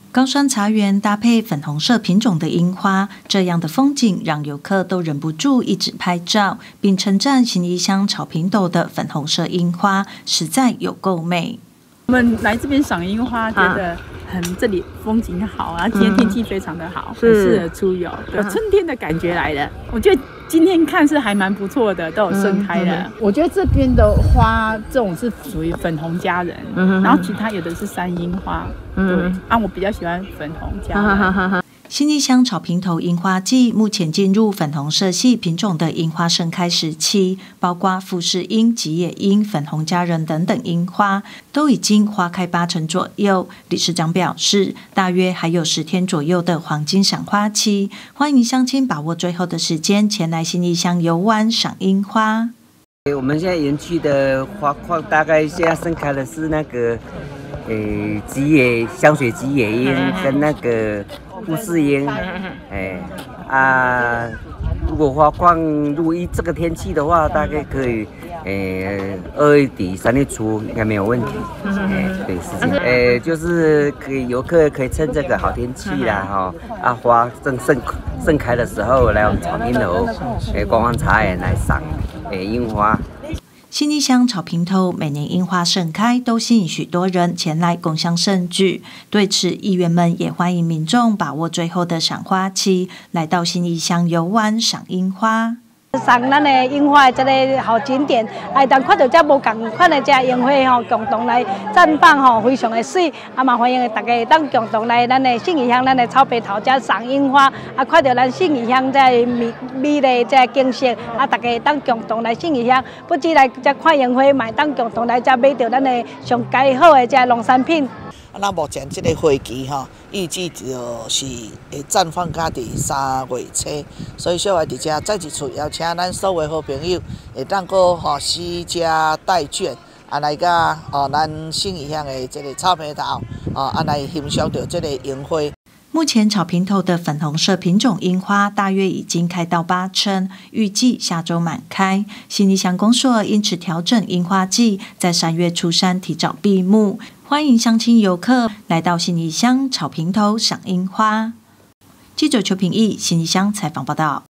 高山茶园搭配粉红色品种的樱花，这样的风景让游客都忍不住一直拍照，并称赞新义乡草坪斗的粉红色樱花实在有够美。 我们来这边赏樱花，觉得这里风景好啊，今天天气非常的好，很适合出游，有春天的感觉来了。我觉得今天看是还蛮不错的，都有盛开了。我觉得这边的花这种是属于粉红佳人，然后其他有的是山樱花，对，我比较喜欢粉红佳人。 新义乡草坪头樱花季目前进入粉红色系品种的樱花盛开时期，包括富士樱、吉野樱、粉红佳人等等樱花都已经花开80%左右。理事长表示，大约还有10天左右的黄金赏花期，欢迎乡亲把握最后的时间前来新义乡游玩赏樱花。 我们现在园区的花况大概现在盛开的是那个香水吉野樱跟那个富士樱，如果花况如依这个天气的话，大概可以2月底3月初应该没有问题。对，是这样。就是游客可以趁这个好天气啦，花正盛开的时候来我们草坪头观光茶园来赏樱花。 新义乡草坪头每年樱花盛开，都吸引许多人前来共襄盛举。对此，议员们也欢迎民众把握最后的赏花期，来到新义乡游玩赏樱花。 赏咱的樱花的这个好景点，当看到这无同款的这樱花吼，共同来绽放吼，非常的水。嘛欢迎大家当共同来咱的新义乡咱的草坪头这赏樱花，看到咱新义乡这美丽这景色，大家当共同来新义乡，不止来这看樱花，嘛当共同来这买到咱的上佳好的这农产品。 那目前这个花期预计就是会绽放到3月初，所以小外伫这再一次邀请咱所有好朋友，会当个惜家带眷，来甲咱新义乡的这个草坪头，来欣赏到这个樱花。 目前草坪头的粉红色品种樱花大约已经开到80%，预计下周满开。新义乡公所因此调整樱花季，在3月初3提早闭幕。欢迎乡亲游客来到新义乡草坪头赏樱花。记者邱平义，新义乡采访报道。